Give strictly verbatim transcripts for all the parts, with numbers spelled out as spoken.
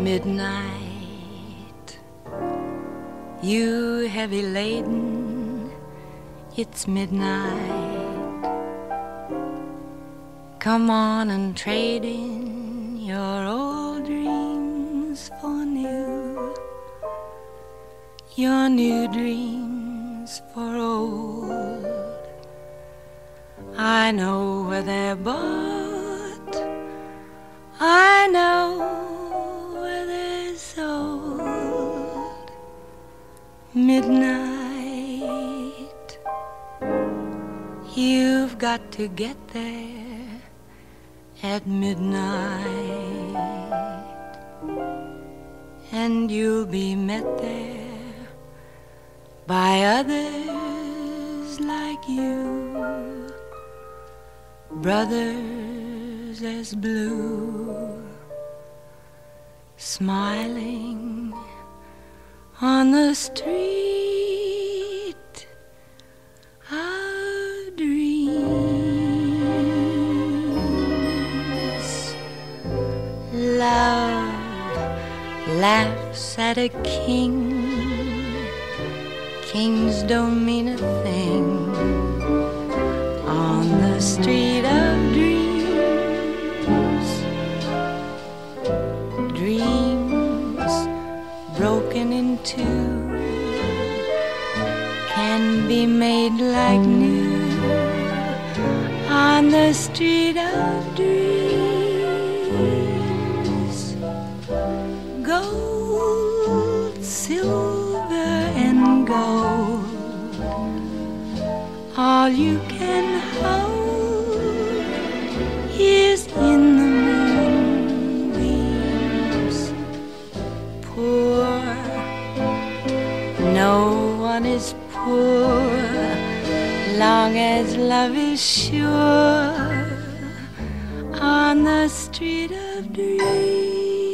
Midnight, you heavy laden, it's midnight. Come on and trade in your old dreams for new, your new dreams for old. I know where they're bought, I know sold. Midnight, you've got to get there at midnight, and you'll be met there by others like you, brothers as blue, smiling on the street of dreams. Love laughs at a king, kings don't mean a thing on the street of dreams. Dreams broken in two can be made like new on the street of dreams. Gold, silver and gold, all you can hold is in the moonbeams. Poor, no one is poor long as love is sure on the street of dreams.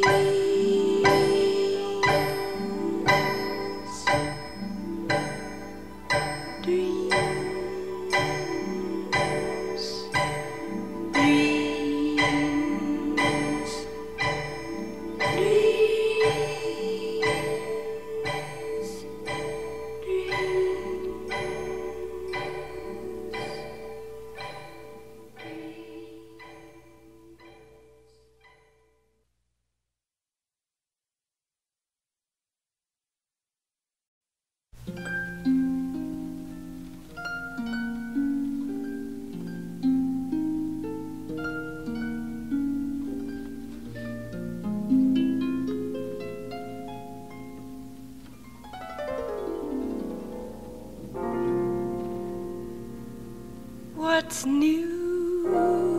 What's new?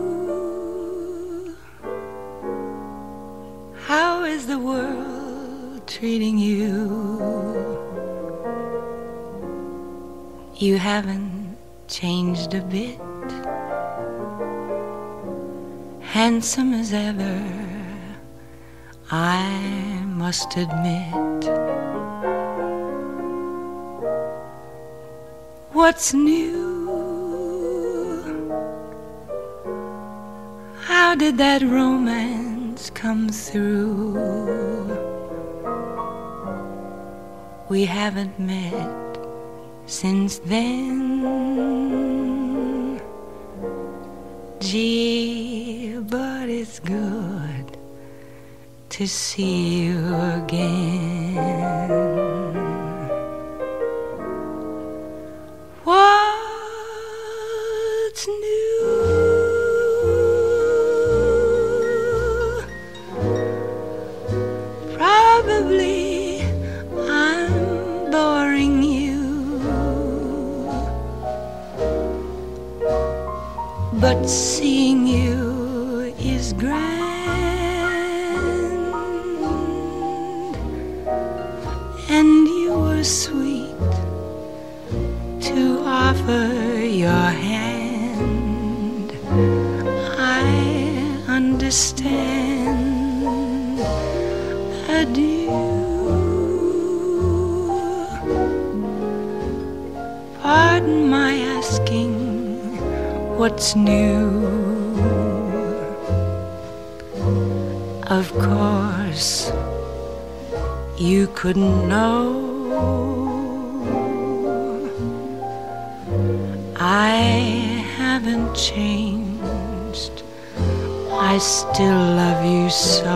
How is the world treating you? You haven't changed a bit, handsome as ever, I must admit. What's new? How did that romance come through? We haven't met since then. Gee, but it's good to see you again. What's new? Probably I'm boring you, but seeing you is grand, and you were sweet to offer your hand. I understand. Adieu. Pardon my asking what's new. Of course you couldn't know. I haven't changed, I still love you so.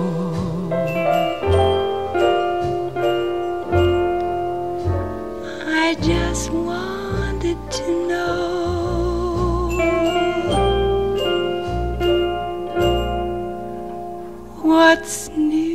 I just wanted to know what's new.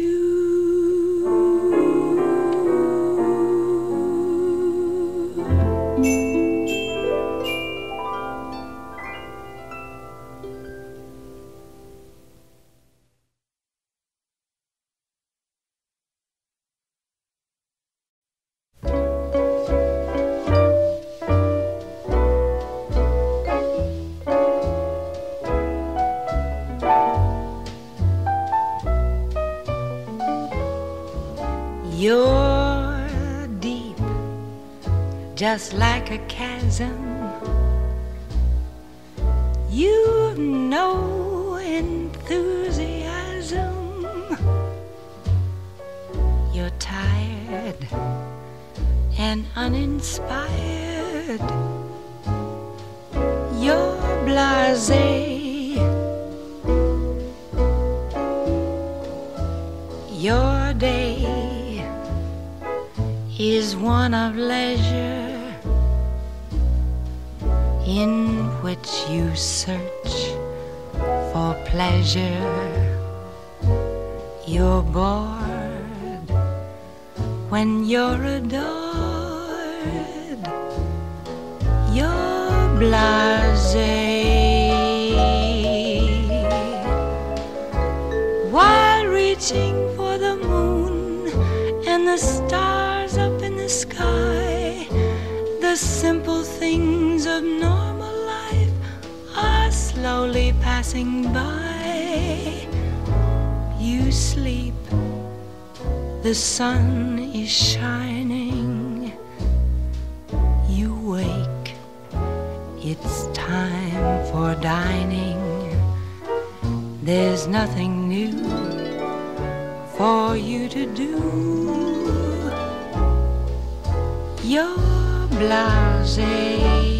You're deep, just like a chasm. You've no enthusiasm. You're tired and uninspired. You're blasé. Your day is one of leisure in which you search for pleasure. You're bored when you're adored. You're blasé while reaching for the moon and the stars up in the sky. The simple things of normal life are slowly passing by. You sleep, the sun is shining. You wake, it's time for dining. There's nothing new for you to do. You're blasé.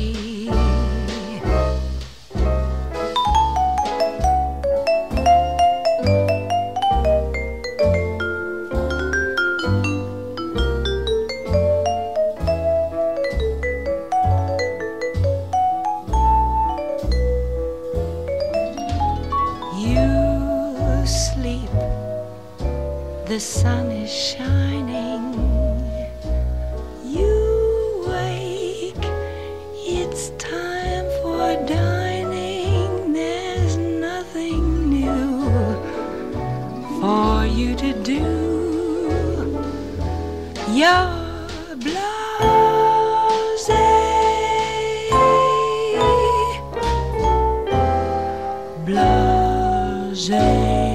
You sleep, the sun is shining. You wake, it's time for dining. There's nothing new for you to do. You're blasé, blasé.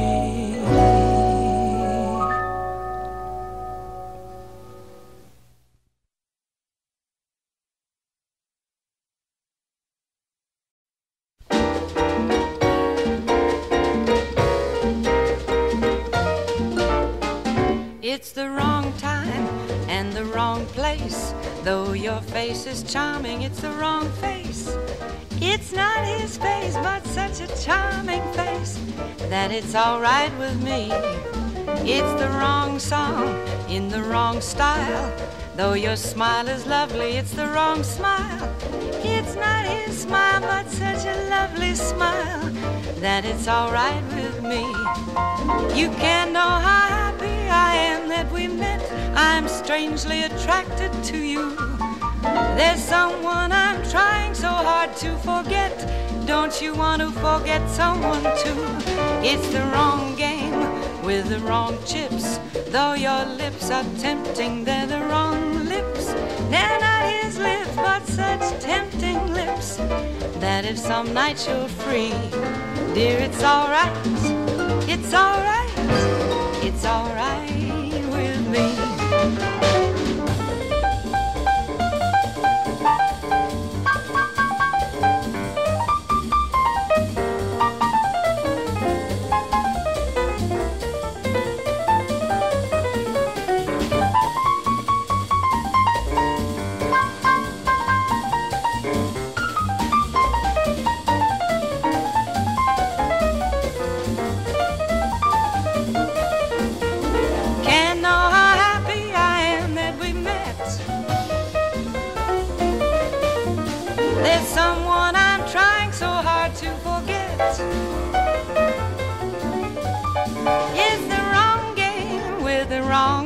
It's the wrong time and the wrong place. Though your face is charming, it's the wrong face. It's not his face, but such a charming face that it's all right with me. It's the wrong song in the wrong style. Though your smile is lovely, it's the wrong smile. It's not his smile, but such a lovely smile that it's all right with me. You can't know how happy I am that we met. I'm strangely attracted to you. There's someone I'm trying so hard to forget. Don't you want to forget someone too? It's the wrong game with the wrong chips. Though your lips are tempting, they're the wrong lips. They're not his lips, but such tempting lips that if some night you're free, dear, it's all right. It's all right. It's all right with me.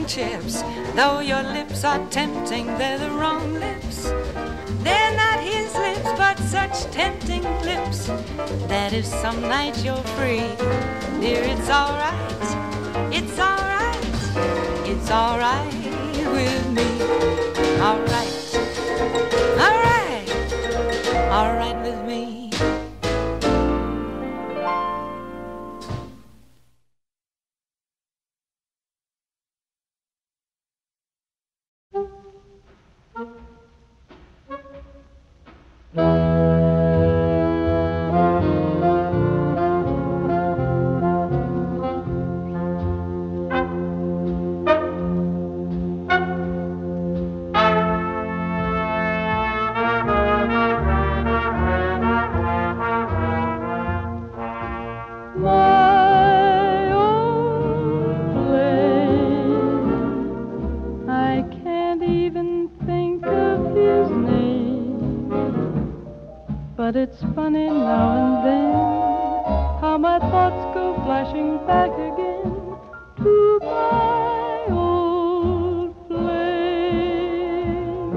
wrong chips. Though your lips are tempting, they're the wrong lips. They're not his lips, but such tempting lips, that if some night you're free, dear, it's alright, it's alright, it's alright with me. Alright, alright, alright with me. But it's funny now and then how my thoughts go flashing back again to my old flame,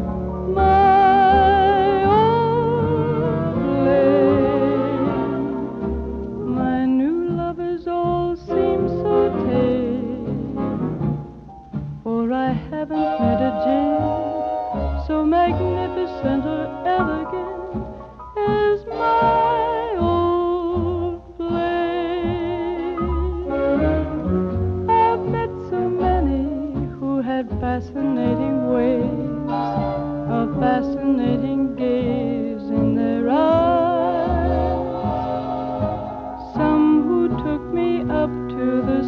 my old flame. My new lovers all seem so tame, for I haven't met a gem so magnificent or elegant as my old flame. I've met so many who had fascinating ways, a fascinating gaze in their eyes. Some who took me up to the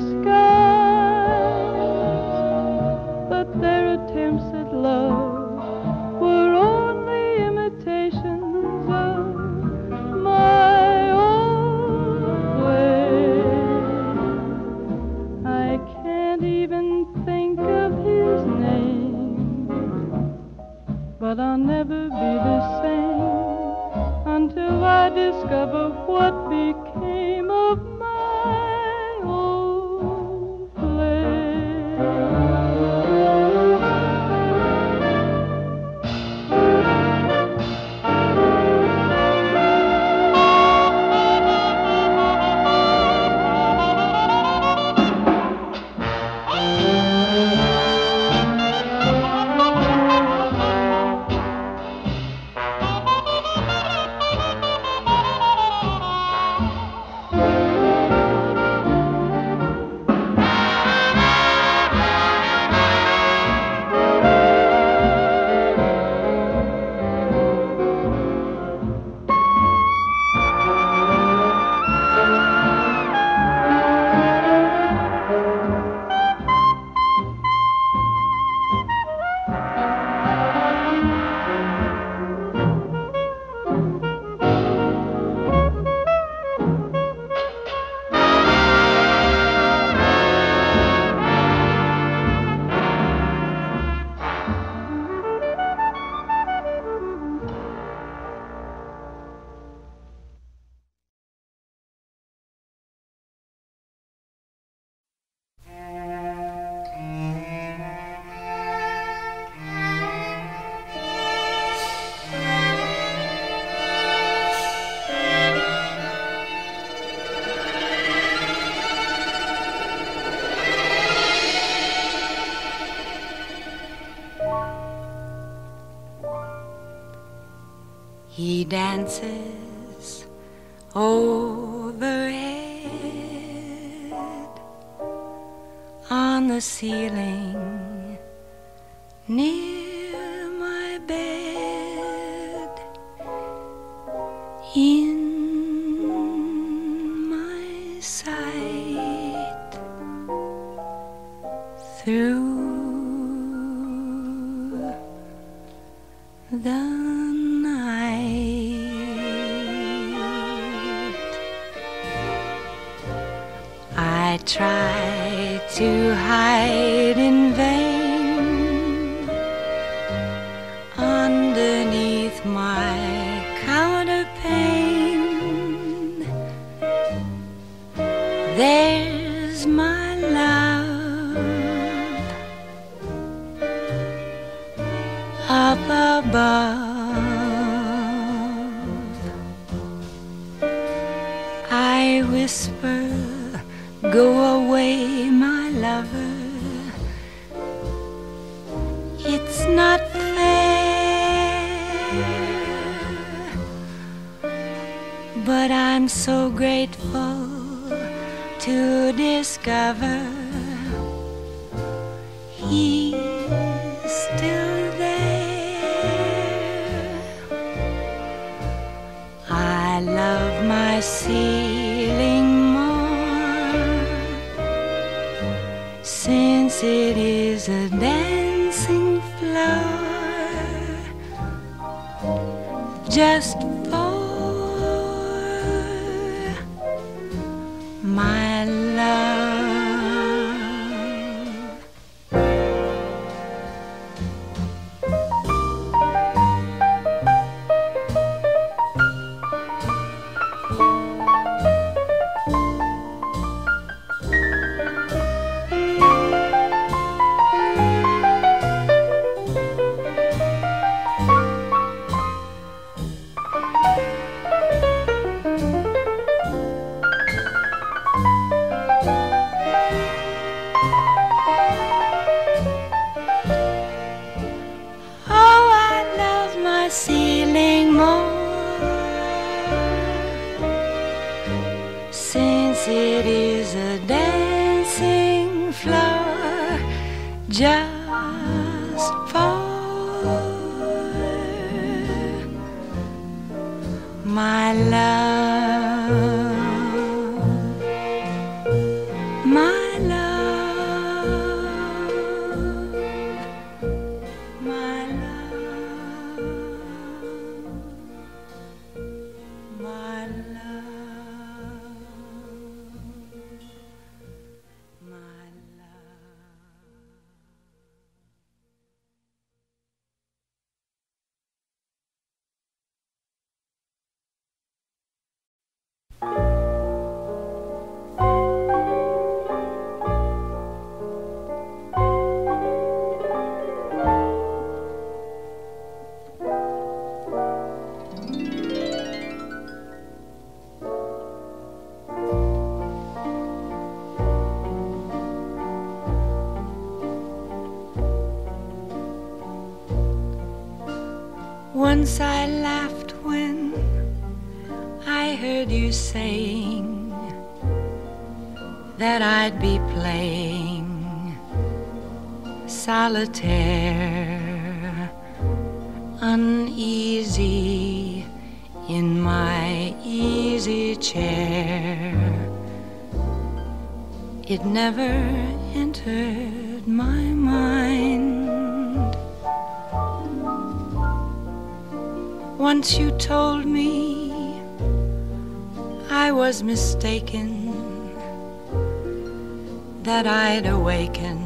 skies, but their attempts at love were only imitations of my old flame. I can't even think of his name, but I'll never be the same until I discover what became of my old flame. He dances overhead on the ceiling near my bed, in my sight, through the I try to hide in vain underneath my counterpane. There's my love above. I whisper, go away, my lover. It's not fair, but I'm so grateful to discover he's still there. I love my ceiling more since it is a dancing floor just for my love. Ceiling more since it is a dancing floor just for my love, my love, my love. My love, my love. Once I laughed when I heard you saying that I'd be playing solitaire, uneasy in my easy chair. It never entered my mind. Once you told me I was mistaken, that I'd awaken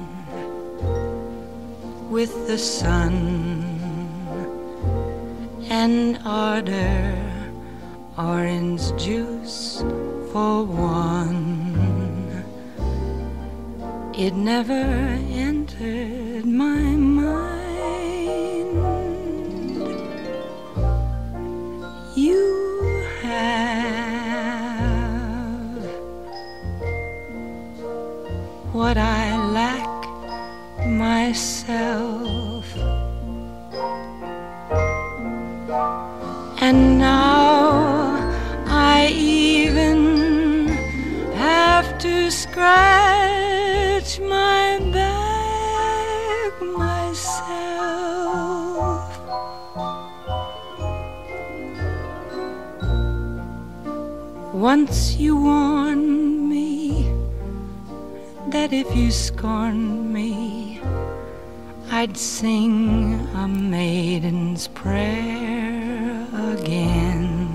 with the sun and order orange juice for one. It never entered my mind. You have what I lack myself, and now I even have to scratch my back myself. Once you warned me that if you scorned me, I'd sing a maiden's prayer again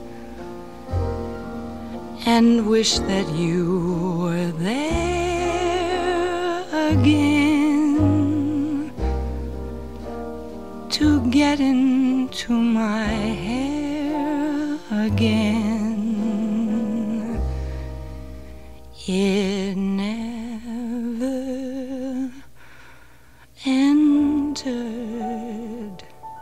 and wish that you were there again to get into my hair again. It never entered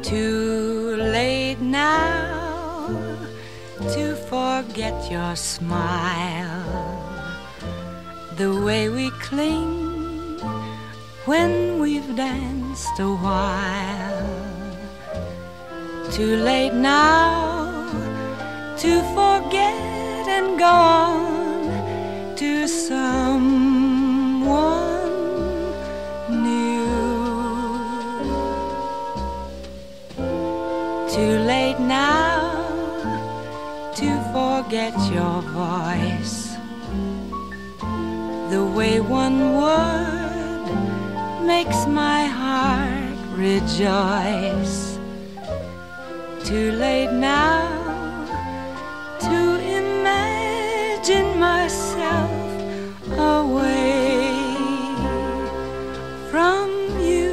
Too late now to forget your smile, the way we cling when we've danced a while. Too late now to forget and go on to someone new. Too late now to forget your voice, the way one word makes my heart rejoice. Too late now to imagine myself away from you.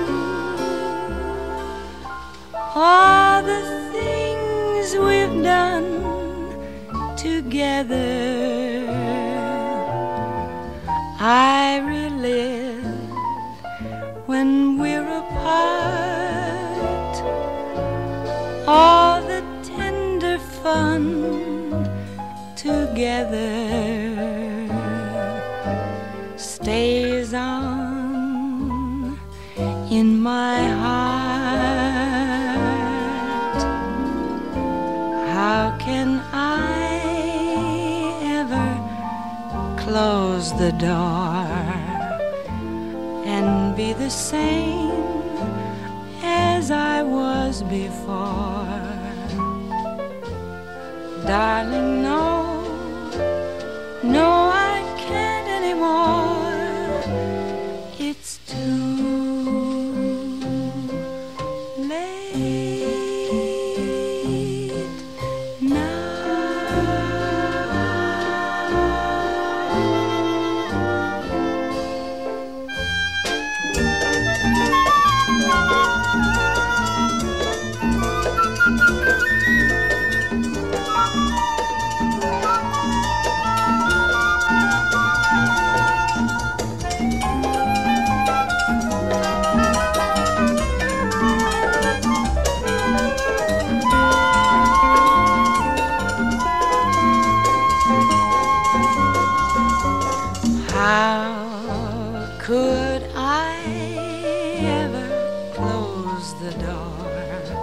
All the things we've done together, I relive when we're apart. All the tender fun together stays on in my heart. How can I ever close the door and be the same as I was before? Darling, no, no, I can't anymore. It's too late now. How could I ever close the door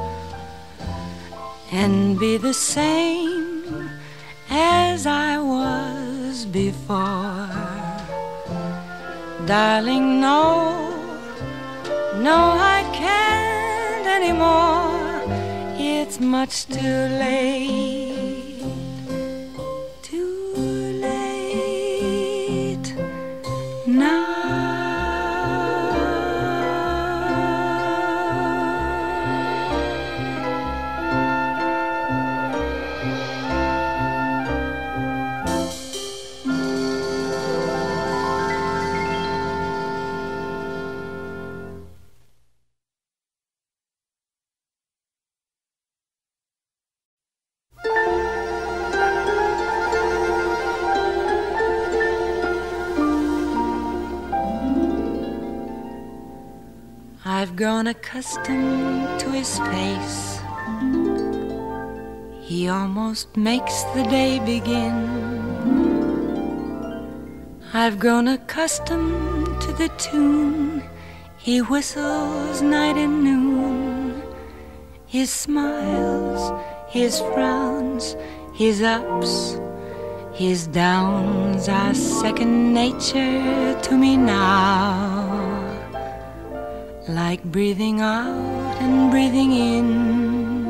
and be the same as I was before? Darling, no, no, I can't anymore. It's much too late. I've grown accustomed to his face. He almost makes the day begin. I've grown accustomed to the tune he whistles night and noon. His smiles, his frowns, his ups, his downs are second nature to me now. Like breathing out and breathing in.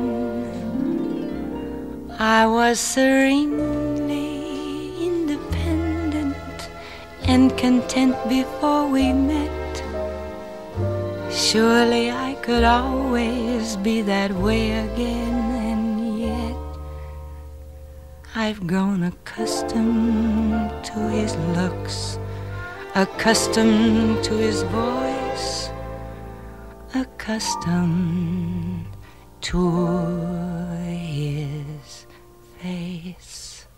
I was serenely independent and content before we met. Surely I could always be that way again, and yet I've grown accustomed to his looks, accustomed to his voice, accustomed to his face.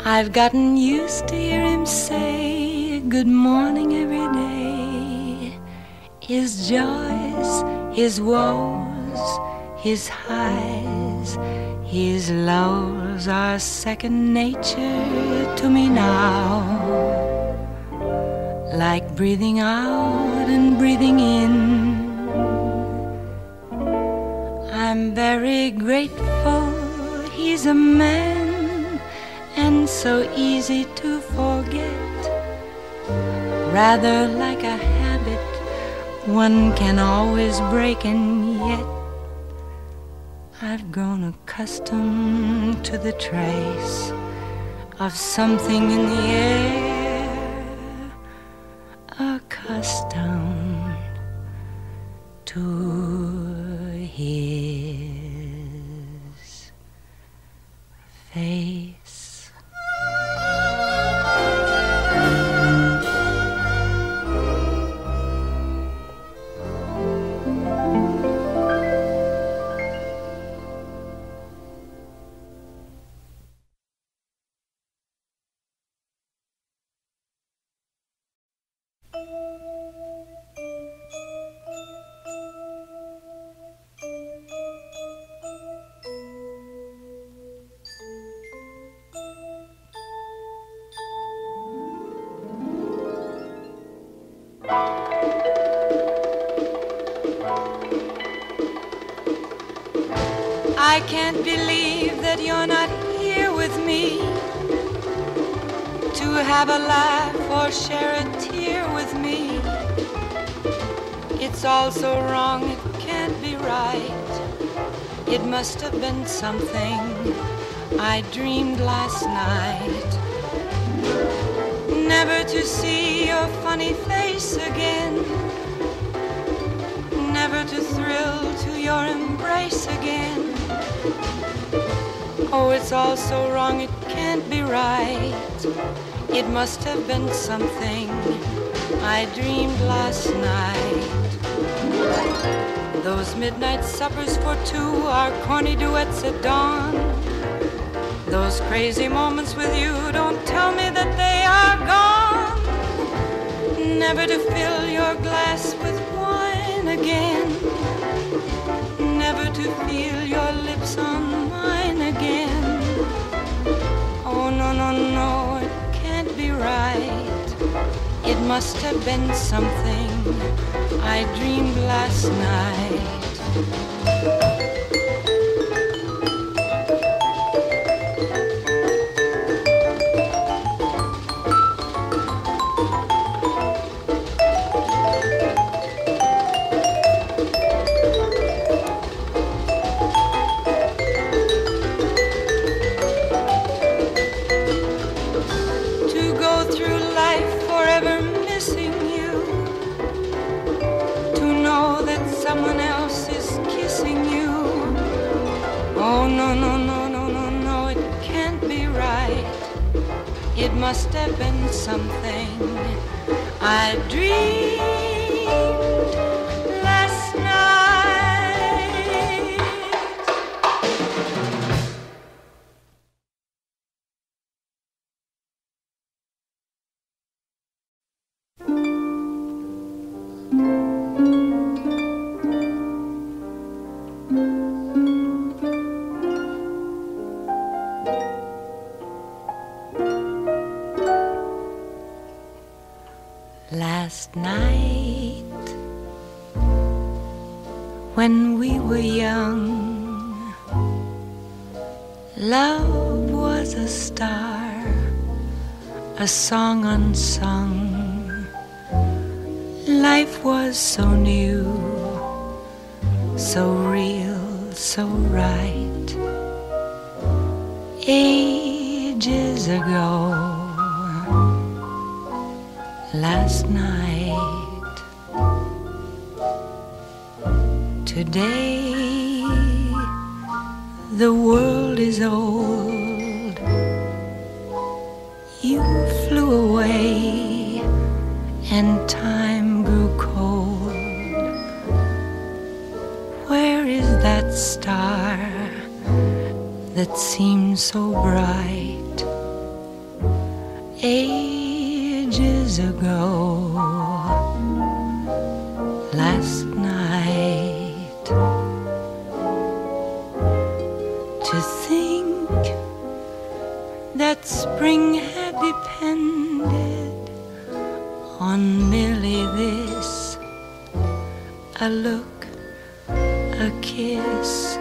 I've gotten used to hear him say good morning every day. His joys, his woes, his highs, his lows are second nature to me now. Like breathing out and breathing in. I'm very grateful he's a man and so easy to forget. Rather like a habit one can always break, and yet I've grown accustomed to the trace of something in the air, accustomed to his face. I can't believe that you're not here with me to have a laugh or share a tear with me. It's all so wrong, it can't be right. It must have been something I dreamed last night. Never to see your funny face again, never to thrill to your embrace again. Oh, it's all so wrong, it can't be right. It must have been something I dreamed last night. Those midnight suppers for two, our corny duets at dawn. Those crazy moments with you, don't tell me that they are gone. Never to fill your glass with wine again, never to feel your lips on mine again. Oh, no, no, no, it can't be right. It must have been something I dreamed last night. It must have been something I dreamed last night. Last night, when we were young, love was a star, a song unsung. Life was so new, so real, so right. Ages ago, last night, today the world is old. You flew away and time grew cold. Where is that star that seemed so bright? days ago, last night, to think that spring had depended on merely this, a look, a kiss.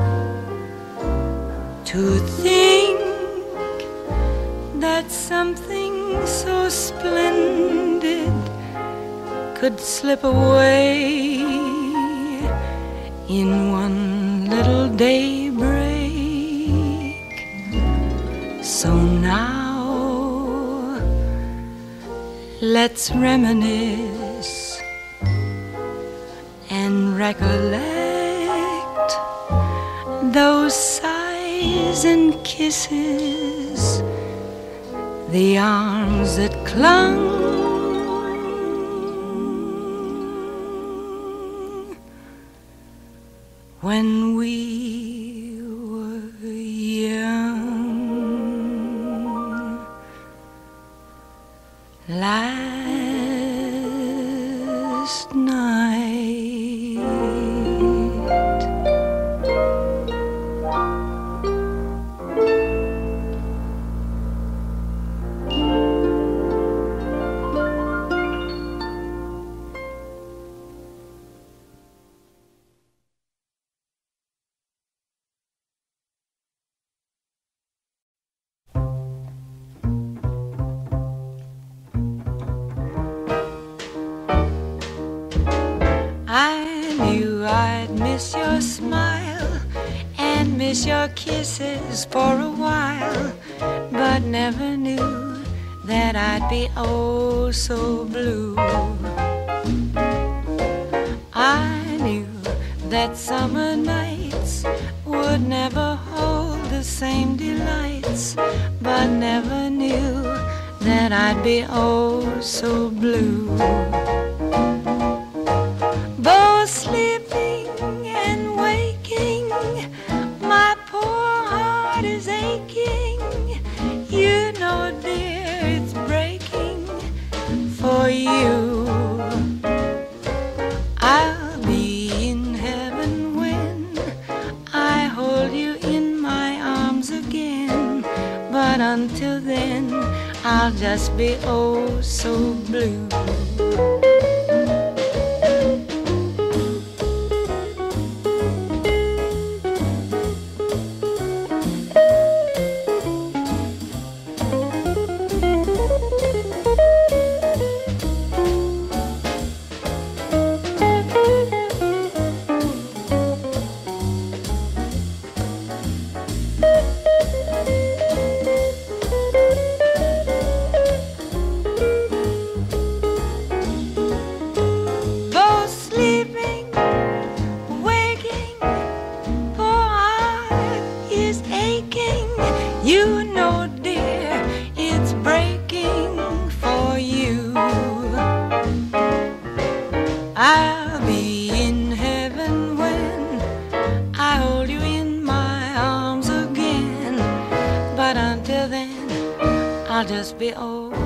To think that something so splendid could slip away in one little daybreak. So now let's reminisce and recollect those sighs and kisses, the arms that clung when we were young. Last night, I knew I'd miss your smile and miss your kisses for a while, but never knew that I'd be oh so blue. I knew that summer nights would never hold the same delights, but never knew that I'd be oh so blue. Both sleeping and waking, my poor heart is aching. You know, dear, it's breaking for you. I'll be in heaven when I hold you in my arms again, but until then I'll just be oh so blue. You know, dear, it's breaking for you. I'll be in heaven when I hold you in my arms again, but until then I'll just be old